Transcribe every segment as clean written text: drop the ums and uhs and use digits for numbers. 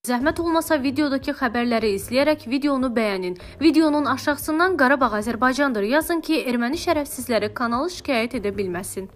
Zəhmət olmasa videodakı xəbərləri izləyərək videonu bəyənin. Videonun aşağısından Qarabağ Azərbaycandır yazın ki, erməni şərəfsizləri kanalı şikayət edə bilməsin.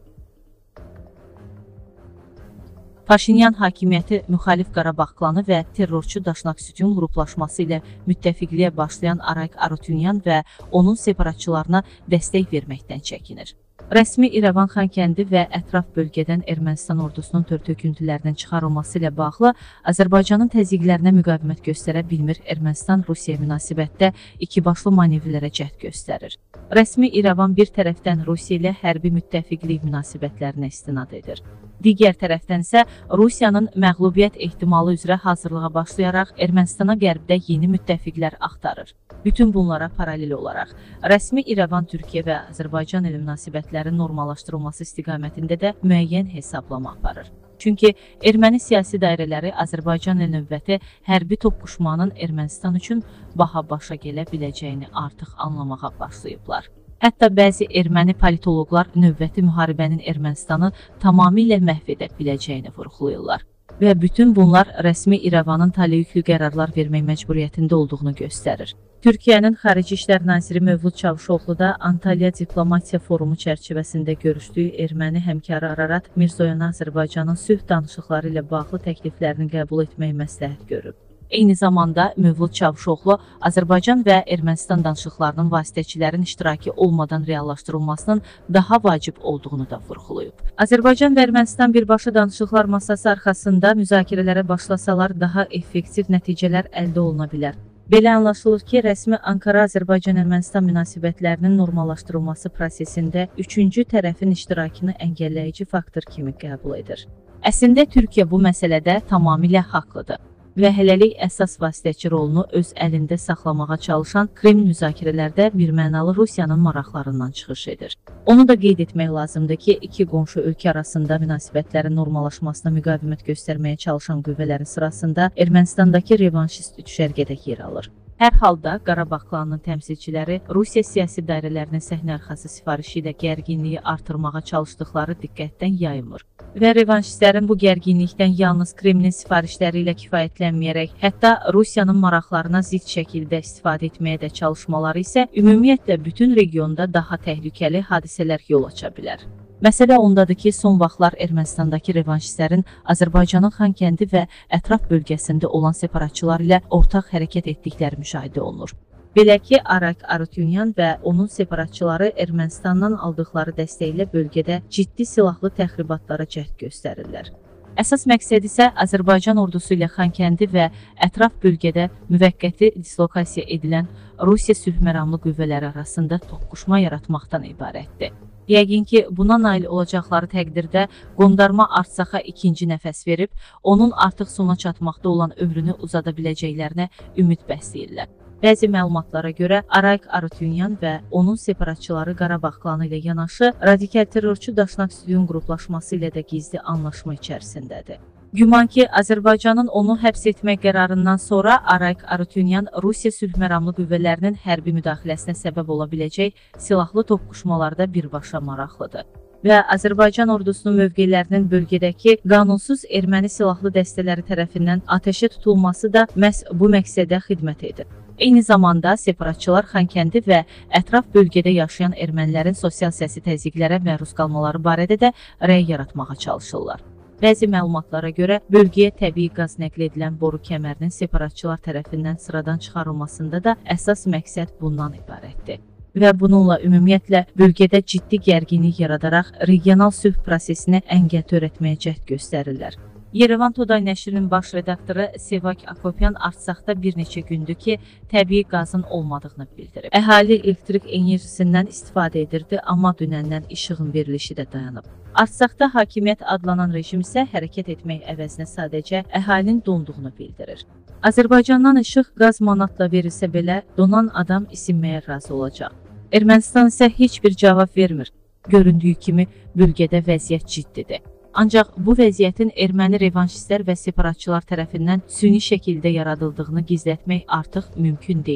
Paşinyan hakimiyyəti müxalif Qarabağ klanı və terrorçu Daşnak-Sütun qruplaşması ilə müttəfiqliyə başlayan Arayk Arutyunyan və onun separatçılarına dəstək verməkdən çəkinir. Rəsmi İrəvan Xankəndi və ətraf bölgədən Ermənistan ordusunun tör-töküntülərinin çıxarılması ilə bağlı Azərbaycanın təzyiqlərinə müqavimət göstərə bilmir. Ermənistan-Rusiya münasibətdə ikibaşlı manevrlərə cəhd göstərir. Rəsmi İrəvan bir tərəfdən Rusiya ilə hərbi müttəfiqlik münasibətlərinə istinad edir. Digər tərəfdən isə Rusiyanın məğlubiyyət ehtimalı üzrə hazırlığa başlayaraq Ermənistana qərbdə yeni müttəfiqlər axtarır. Bütün bunlara paralel olaraq rəsmi İrəvan Türkiyə və Azərbaycan ilə münasibətlərin normallaşdırılması istiqamətində də müəyyən hesablama aparır. Çünki erməni siyasi dairələri Azərbaycan ilə növbəti hərbi toqquşmanın Ermənistan üçün baha başa gələ biləcəyini artıq anlamağa başlayıblar. Hətta bəzi erməni politoloqlar növbəti müharibənin Ermənistanı tamamilə məhv edə biləcəyini vurğulayırlar. Və bütün bunlar rəsmi İrəvanın taleyüklü qərarlar vermək məcburiyyətində olduğunu göstərir. Türkiyənin Xarici İşlər Naziri Mövlud Çavuşoğlu da Antalya Diplomatiya Forumu çərçivəsində görüşdüyü erməni həmkarı Ararat Mirzoyana Azərbaycanın sülh danışıqları ilə bağlı təkliflərini qəbul etmək məsləhət görüb. Eyni zamanda Mövlud Çavuşoğlu Azərbaycan və Ermənistan danışıqlarının vasitəçilərin iştirakı olmadan reallaşdırılmasının daha vacib olduğunu da vurğulayıb. Azərbaycan və Ermənistan birbaşa danışıqlar masası arxasında müzakirələrə başlasalar daha effektiv nəticələr əldə oluna bilər. Belə anlaşılır ki, rəsmi Ankara Azərbaycan-Ermənistan münasibətlərinin normallaşdırılması prosesində üçüncü tərəfin iştirakını əngəlləyici faktor kimi qəbul edir. Əslində Türkiyə bu məsələdə tamamilə haqlıdır və hələlik əsas vasitəçi rolunu öz əlində saxlamağa çalışan Kreml müzakirələrdə birmənalı Rusiyanın maraqlarından çıxış edir. Onu da qeyd etmək lazımdır ki, iki qonşu ölkə arasında münasibətlərin normallaşmasına müqavimət göstərməyə çalışan qüvvələrin sırasında Ermənistandakı revanşist düşərgədə yer alır. Hər halda Qarabağ klanının təmsilçiləri Rusiya siyasi dairələrinin səhnə arxası sifarişi ilə gərginliyi artırmağa çalışdıqları diqqətdən yayılmır. Və revanşistlərin bu gərginlikdən yalnız Kremlin sifarişləri ilə kifayətlənməyərək, hətta Rusiyanın maraqlarına zidd şəkildə istifadə etməyə də çalışmaları isə ümumiyyətlə bütün regionda daha təhlükəli hadisələr yol aça bilər. Məsələ ondadır ki, son vaxtlar Ermənistandakı revanşistlərin Azərbaycanın Xankəndi və ətraf bölgəsində olan separatçılar ilə ortaq hərəkət etdikləri müşahidə olunur. Belə ki, Arayk Arutyunyan və onun separatçıları Ermənistandan aldıqları dəstəklə bölgədə ciddi silahlı təxribatlara cəhd göstərirlər. Əsas məqsəd isə Azərbaycan ordusu ilə Xankəndi və ətraf bölgədə müvəqqəti dislokasiya edilən Rusiya sülh məramlı qüvvələri arasında toqquşma yaratmaqdan ibarətdir. Yəqin ki, buna nail olacaqları təqdirdə qondarma Artsaxa ikinci nəfəs verib, onun artıq sona çatmaqda olan ömrünü uzada biləcəklərinə ümid bəsləyirlər. Bəzi məlumatlara görə Arayk Arutyunyan və onun separatçıları Qarabağ klanı ilə yanaşı radikal terrorçu Daşnak-Sütun qruplaşması ilə də gizli anlaşma içərisindədir. Güman ki, Azərbaycanın onu həbs etmək qərarından sonra Arayk Arutyunyan Rusiya sülh məramlı qüvvələrinin hərbi müdaxiləsinə səbəb ola biləcək silahlı toqquşmalarda birbaşa maraqlıdır. Və Azərbaycan ordusunun mövqelərinin bölgədəki qanunsuz erməni silahlı dəstələri tərəfindən atəşə tutulması da məhz bu məqsədə xidmət edir. Eyni zamanda separatçılar Xankəndi və ətraf bölgədə yaşayan ermənilərin sosial siyasi təzyiqlərə məruz qalmaları barədə də rəy yaratmağa çalışırlar. Bəzi məlumatlara görə bölgəyə təbii qaz nəql edilən boru kəmərinin separatçılar tərəfindən sıradan çıxarılmasında da əsas məqsəd bundan ibarətdir. Və bununla ümumiyyətlə bölgədə ciddi gərginlik yaradaraq regional sülh prosesinə əngəl törətməyə cəhd göstərirlər. Yerevan Today nəşrinin baş redaktoru Sevak Akopyan Artsaqda bir neçə gündür ki, təbii qazın olmadığını bildirib. Əhali elektrik enerjisindən istifadə edirdi, amma dünəndən işığın verilişi də dayanıb. Artsaqda hakimiyyət adlanan rejim isə hərəkət etmək əvəzinə sadəcə əhalinin donduğunu bildirir. Azərbaycandan işıq qaz manatla verilsə belə donan adam isinməyə razı olacaq. Ermənistan isə heç bir cavab vermir. Göründüyü kimi bölgədə vəziyyət ciddidir. Ancaq bu vəziyyətin erməni revanşistlər və separatçılar tərəfindən süni şəkildə yaradıldığını gizlətmək artıq mümkün deyil.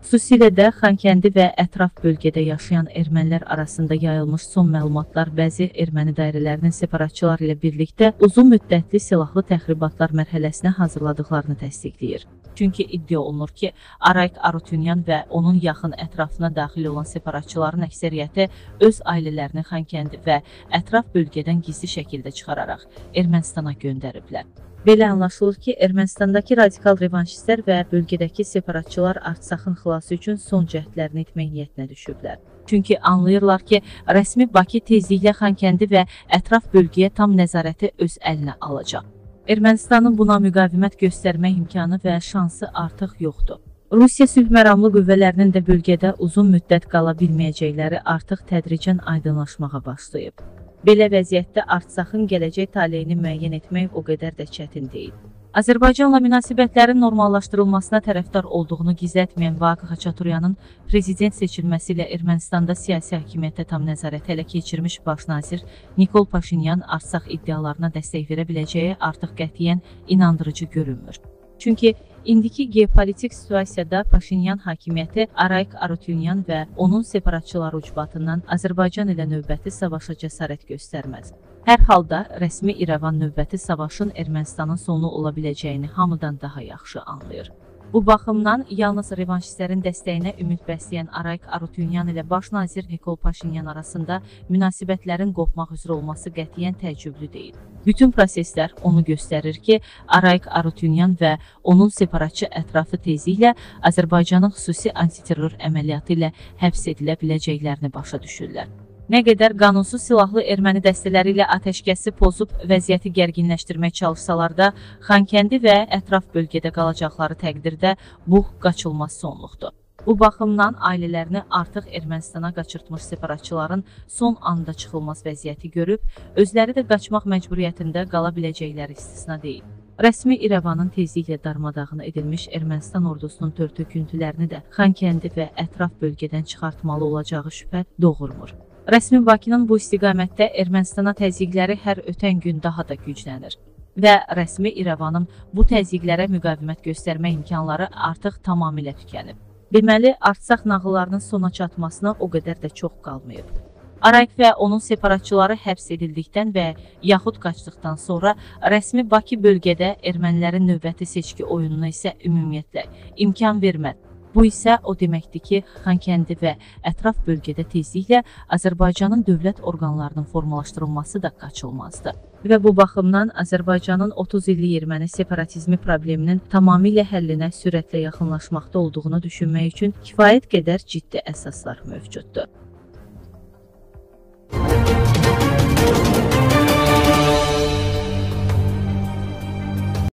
Xüsusilə də Xankəndi və ətraf bölgədə yaşayan ermənilər arasında yayılmış son məlumatlar bəzi erməni dairələrinin separatçılar ilə birlikdə uzun müddətli silahlı təxribatlar mərhələsinə hazırladıqlarını təsdiqləyir. Çünki iddia olunur ki, Arayk Arutyunyan və onun yaxın ətrafına daxil olan separatçıların əksəriyyəti öz ailələrini Xankəndi və ətraf bölgədən gizli şəkildə çıxararaq Ermənistana göndəriblər. Belə anlaşılır ki, Ermənistandakı radikal revanşistlər və bölgədəki separatçılar Artsakın xilası üçün son cəhdlərini etmək niyyətinə düşüblər. Çünki anlayırlar ki, rəsmi Bakı tezliklə Xankəndi və ətraf bölgəyə tam nəzarəti öz əlinə alacaq. Ermənistanın buna müqavimət göstərmək imkanı və şansı artıq yoxdur. Rusiya sülh məramlı qüvvələrinin də bölgədə uzun müddət qala bilməyəcəkləri artıq tədricən aydınlaşmağa başlayıb. Belə vəziyyətdə Artsakın gələcək taleyini müəyyən etmək o qədər də çətin deyil. Azərbaycanla münasibətlərin normallaşdırılmasına tərəfdar olduğunu gizlətməyən Vaqif Xaçaturyanın prezident seçilməsi ilə Ermənistanda siyasi hakimiyyətə tam nəzarət ələ keçirmiş baş nazir Nikol Paşinyan Artsak iddialarına dəstək verə biləcəyi artıq qətiyyən inandırıcı görünmür. Çünki indiki geopolitik situasiyada Paşinyan hakimiyyəti Arayk Arutyunyan və onun separatçıları ucbatından Azərbaycan ilə növbəti savaşa cəsarət göstərməz. Hər halda rəsmi İrəvan növbəti savaşın Ermənistanın sonu ola biləcəyini hamıdan daha yaxşı anlayır. Bu baxımdan yalnız revanşistlərin dəstəyinə ümid bəsləyən Arayk Arutyunyan ilə baş nazir Nikol Paşinyan arasında münasibətlərin qopmaq üzrə olması qətiyyən təəccüblü deyil. Bütün proseslər onu göstərir ki, Arayk Arutyunyan və onun separatçı ətrafı tezliklə Azərbaycanın xüsusi antiterror əməliyyatı ilə həbs edilə biləcəklərini başa düşürlər. Nə qədər qanunsuz silahlı erməni dəstələri ilə atəşkəsi pozub vəziyyəti gərginləşdirmək çalışsalar da, Xankəndi və ətraf bölgədə qalacaqları təqdirdə bu qaçılmaz sonluqdur. Bu baxımdan ailələrini artıq Ermənistana qaçırtmış separatçıların son anda çıxılmaz vəziyyəti görüb, özləri də qaçmaq məcburiyyətində qala biləcəkləri istisna deyil. Rəsmi İrəvanın tezliklə darmadağın edilmiş Ermənistan ordusunun tör-töküntülərini də Xankəndi və ətraf bölgədən çıxartmalı olacağı şübhə doğurmur. Rəsmi Bakının bu istiqamətdə Ermənistana təzyiqləri hər ötən gün daha da güclənir və rəsmi İrəvanın bu təzyiqlərə müqavimət göstərmə imkanları artıq tamamilə tükənib. Deməli, Artsak nağıllarının sona çatmasına o qədər də çox qalmayıb. Arayk və onun separatçıları həbs edildikdən və yaxud qaçdıqdan sonra rəsmi Bakı bölgədə ermənilərin növbəti seçki oyununa isə ümumiyyətlə imkan vermədi. Bu isə o deməkdir ki, Xankəndi və ətraf bölgədə tezliklə Azərbaycanın dövlət orqanlarının formalaşdırılması da qaçılmazdır. Və bu baxımdan Azərbaycanın 30 illik erməni separatizmi probleminin tamamilə həllinə sürətlə yaxınlaşmaqda olduğunu düşünmək üçün kifayət qədər ciddi əsaslar mövcuddur.